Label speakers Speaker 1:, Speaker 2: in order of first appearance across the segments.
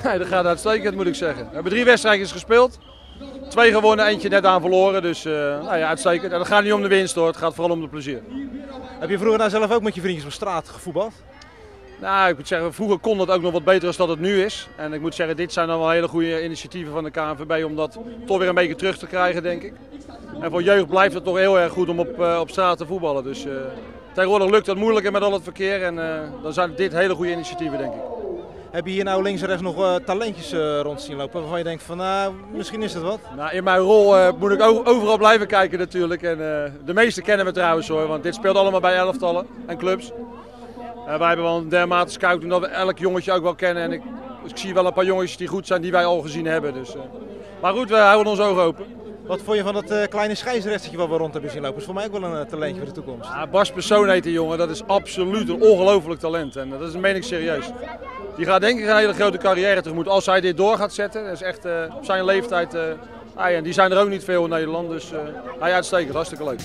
Speaker 1: Nee, dat gaat uitstekend, moet ik zeggen. We hebben 3 wedstrijdjes gespeeld. 2 gewonnen, eentje net aan verloren. Dus nou ja, uitstekend. En het gaat niet om de winst hoor, het gaat vooral om de plezier.
Speaker 2: Heb je vroeger nou zelf ook met je vriendjes op straat gevoetbald?
Speaker 1: Nou, ik moet zeggen, vroeger kon dat ook nog wat beter dan dat het nu is. En ik moet zeggen, dit zijn dan wel hele goede initiatieven van de KNVB om dat toch weer een beetje terug te krijgen, denk ik. En voor jeugd blijft het toch heel erg goed om op straat te voetballen. Dus tegenwoordig lukt dat moeilijker met al het verkeer en dan zijn dit hele goede initiatieven, denk ik.
Speaker 2: Heb je hier nou links en rechts nog talentjes rond zien lopen waarvan je denkt van nou, misschien is het wat?
Speaker 1: Nou, in mijn rol moet ik overal blijven kijken natuurlijk. En de meeste kennen we trouwens hoor, want dit speelt allemaal bij elftallen en clubs. Wij hebben wel een dermate scouting dat we elk jongetje ook wel kennen. En ik zie wel een paar jongetjes die goed zijn die wij al gezien hebben. Dus, maar goed, we houden ons ogen open.
Speaker 2: Wat vond je van dat kleine scheidsrechtertje wat we rond hebben zien lopen? Dat is voor mij ook wel een talentje voor de toekomst.
Speaker 1: Ja, Bas Persoon heet die jongen, dat is absoluut een ongelooflijk talent. En dat is een mening serieus. Die gaat denk ik een hele grote carrière tegemoet als hij dit door gaat zetten. Dat is echt op zijn leeftijd. En die zijn er ook niet veel in Nederland, dus hij uitstekend, hartstikke leuk.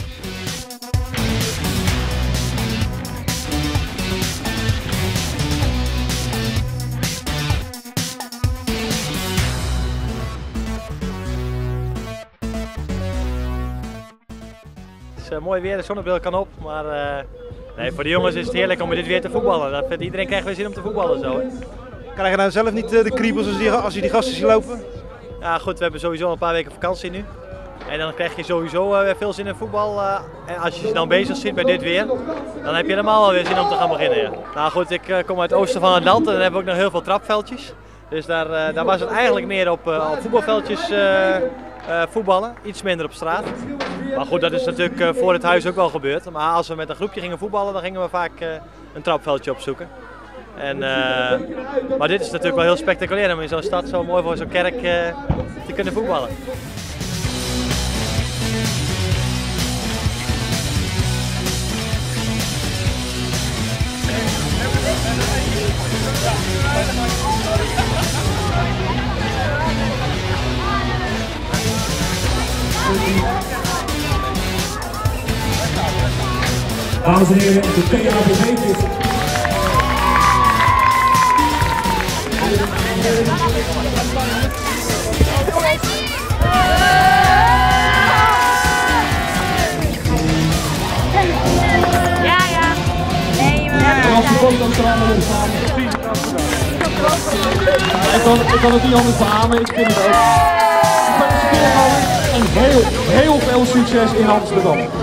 Speaker 3: Het is mooi weer, de zonnebril kan op, maar nee, voor de jongens is het heerlijk om met dit weer te voetballen. Iedereen krijgt weer zin om te voetballen zo. Hè.
Speaker 2: Krijg je nou zelf niet de kriebels als je die gasten ziet lopen?
Speaker 3: Ja goed, we hebben sowieso een paar weken vakantie nu. En dan krijg je sowieso weer veel zin in voetbal. En als je je dan bezig ziet bij dit weer, dan heb je helemaal weer zin om te gaan beginnen. Ja. Nou goed, ik kom uit het oosten van het land en dan hebben we ook nog heel veel trapveldjes. Dus daar was het eigenlijk meer op voetbalveldjes voetballen, iets minder op straat. Maar goed, dat is natuurlijk voor het huis ook wel gebeurd. Maar als we met een groepje gingen voetballen, dan gingen we vaak een trapveldje opzoeken. Maar dit is natuurlijk wel heel spectaculair om in zo'n stad zo mooi voor zo'n kerk te kunnen voetballen.
Speaker 4: Dames en heren, de PABV. Ik kan het niet anders beamen, ik vind het ook. Ik wens heel veel succes in Amsterdam.